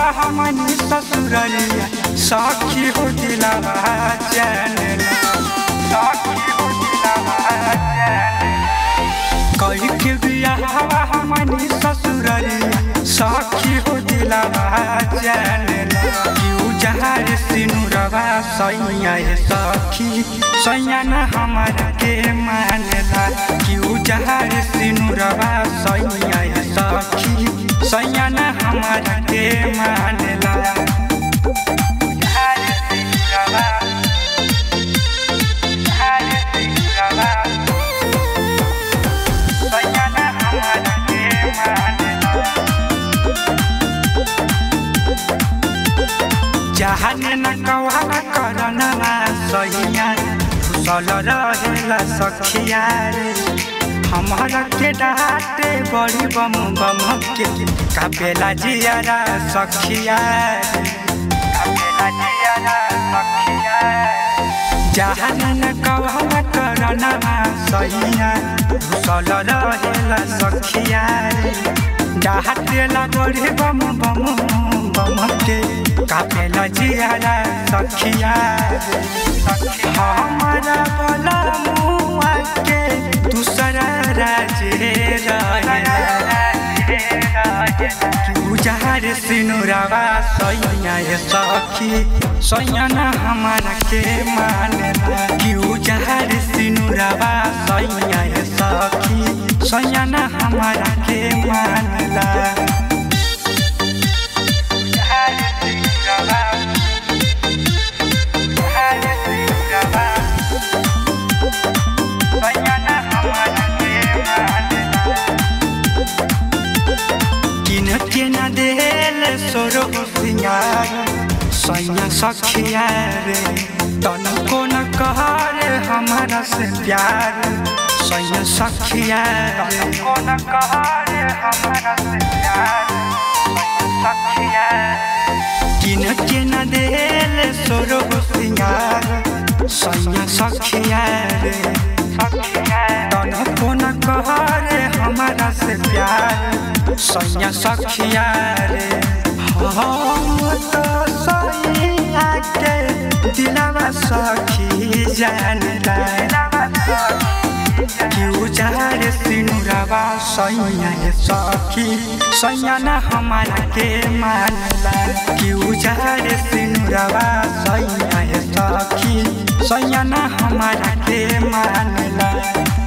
हमनी ससुरलिया सखी हो दिलावा जानला सखी हो दिलावा जानला कई के बियाहवा हमनी ससुरलिया सखी हो दिलावा जानला क्यों जहार सिनुरवा सैया है सखी सैया न हमारा के मानला क्यों जहार सिनुरवा सैया है सखी सैया न हमारा के मानला जहाने न कवाला करना सैया फुसल रहेला सखिया रे हमारा के डाटे बड़ी बम बम के कापेला जियारा सखिया कापेला जियारा सखिया जहाने न कवाला करना सैया फुसल रहेला सखिया रे डाटेला बड़ी बम बम बम के कापेला जियारा सखिया हमारा बोला मुआ के दूसरा राजे जहार सिनुरवा सैया है सखी सैया न हमारा के मानला क्यों जहार सिनुरवा सैया है सखी सैया न हमारा के मानला के न देल सोरो सिंगार सैया सखिया रे तनको न कहर हमारा से प्यार सैया सखिया तनको न कहर हमारा से प्यार सखिया किन के न देल सोरो सिंगार सैया सखिया रे तनको न कहर हमारा से प्यार सैया सखिया रे हम तो सैया के दिलवा सखी जानला क्यों जार सिनुरवा सैया है सखी सैया न हमारा के मानला क्यों जार सिनुरवा सैया है सखी सैया न हमारा के मानला।